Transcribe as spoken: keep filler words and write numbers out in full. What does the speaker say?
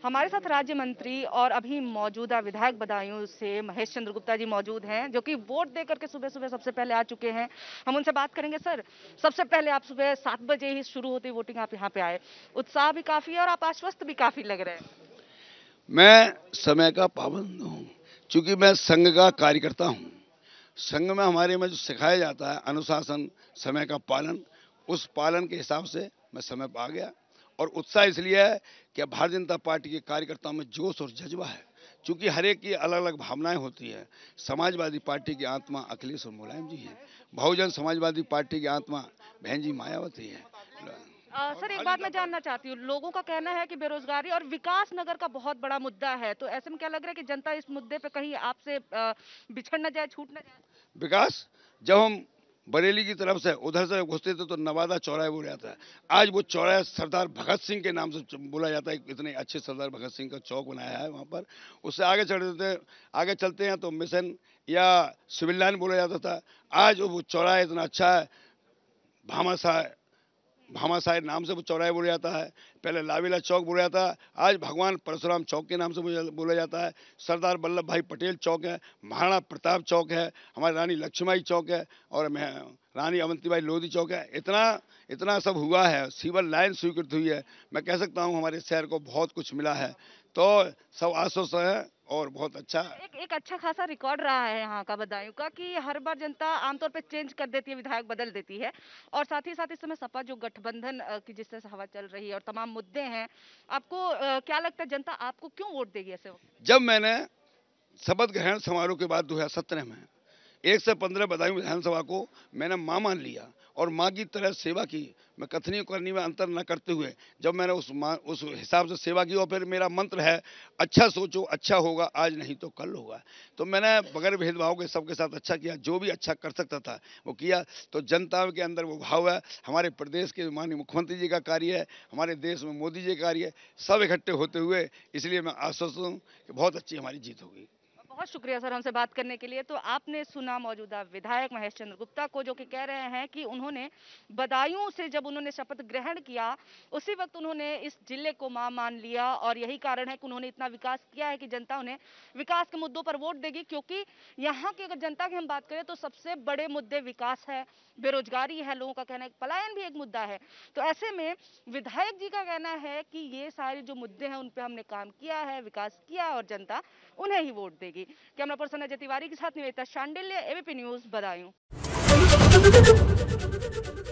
हमारे साथ राज्य मंत्री और अभी मौजूदा विधायक बदायूं से महेश चंद्र गुप्ता जी मौजूद हैं, जो कि वोट दे करके सुबह सुबह सबसे पहले आ चुके हैं। हम उनसे बात करेंगे। सर, सबसे पहले आप सुबह सात बजे ही शुरू होती वोटिंग आप यहाँ पे आए, उत्साह भी काफी है और आप आश्वस्त भी काफी लग रहे हैं। मैं समय का पाबंद हूँ, क्योंकि मैं संघ का कार्यकर्ता हूँ। संघ में हमारे में जो सिखाया जाता है अनुशासन, समय का पालन, उस पालन के हिसाब से मैं समय पर आ गया। और उत्साह इसलिए है कि भारतीय जनता पार्टी के कार्यकर्ताओं में जोश और जज्बा है, क्योंकि हर एक की अलग अलग भावनाएं होती है। समाजवादी पार्टी की आत्मा अखिलेश और मुलायम जी है, बहुजन समाजवादी पार्टी की आत्मा बहन जी मायावती है। आ, सर, एक बात मैं जानना चाहती हूँ। लोगों का कहना है कि बेरोजगारी और विकास नगर का बहुत बड़ा मुद्दा है, तो ऐसे में क्या लग रहा है कि जनता इस मुद्दे पे कहीं आपसे आ, बिछड़ न जाए, छूट न जाए? विकास, जब हम बरेली की तरफ से उधर से घुसते थे तो नवादा चौराहे बोला जाता है। आज वो चौराहे सरदार भगत सिंह के नाम से बोला जाता है। इतने अच्छे सरदार भगत सिंह का चौक बनाया है वहाँ पर। उससे आगे चढ़ते थे आगे चलते हैं तो मिशन या सिविल लाइन बोला जाता था। आज वो चौराहा इतना अच्छा है, भामाशाह भामाशाह नाम से वो चौराहे बोला जाता है। पहले लावेला चौक बोला जाता है, आज भगवान परशुराम चौक के नाम से बोला जाता है। सरदार वल्लभ भाई पटेल चौक है, महाराणा प्रताप चौक है, हमारी रानी लक्ष्मीबाई चौक है और रानी अवंतीबाई लोधी चौक है। इतना इतना सब हुआ है, सिविल लाइन स्वीकृत हुई है। मैं कह सकता हूँ हमारे शहर को बहुत कुछ मिला है, तो सब आश्वस्त है और बहुत अच्छा एक एक अच्छा खासा रिकॉर्ड रहा है यहाँ का बदायूं का, कि हर बार जनता आमतौर पे चेंज कर देती है, विधायक बदल देती है। और साथ ही साथ इस समय सपा जो गठबंधन अ, की जिससे हवा चल रही है और तमाम मुद्दे हैं, आपको अ, क्या लगता है जनता आपको क्यों वोट देगी ऐसे वक्त? जब मैंने शपथ ग्रहण समारोह के बाद दो हजार सत्रह में एक से पंद्रह बदायूं विधानसभा को मैंने मां मान लिया और मां की तरह सेवा की। मैं कथनी करनी में अंतर न करते हुए जब मैंने उस मां उस हिसाब से सेवा की, और फिर मेरा मंत्र है अच्छा सोचो अच्छा होगा, आज नहीं तो कल होगा। तो मैंने बगैर भेदभाव के सबके साथ अच्छा किया, जो भी अच्छा कर सकता था वो किया। तो जनता के अंदर वो भाव है। हमारे प्रदेश के माननीय मुख्यमंत्री जी का कार्य है, हमारे देश में मोदी जी का कार्य है, सब इकट्ठे होते हुए, इसलिए मैं आश्वस्त हूँ कि बहुत अच्छी हमारी जीत होगी। बहुत शुक्रिया सर हमसे बात करने के लिए। तो आपने सुना मौजूदा विधायक महेश चंद्र गुप्ता को, जो कि कह रहे हैं कि उन्होंने बदायूं से जब उन्होंने शपथ ग्रहण किया उसी वक्त उन्होंने इस जिले को मां मान लिया, और यही कारण है कि उन्होंने इतना विकास किया है कि जनता उन्हें विकास के मुद्दों पर वोट देगी। क्योंकि यहाँ की अगर जनता की हम बात करें तो सबसे बड़े मुद्दे विकास है, बेरोजगारी है, लोगों का कहना है पलायन भी एक मुद्दा है। तो ऐसे में विधायक जी का कहना है कि ये सारे जो मुद्दे हैं उन पर हमने काम किया है, विकास किया, और जनता उन्हें ही वोट देगी। कैमरा पर्सन अजय तिवारी के साथ निवेदिता शांडिल्य, एबीपी न्यूज बदायूं।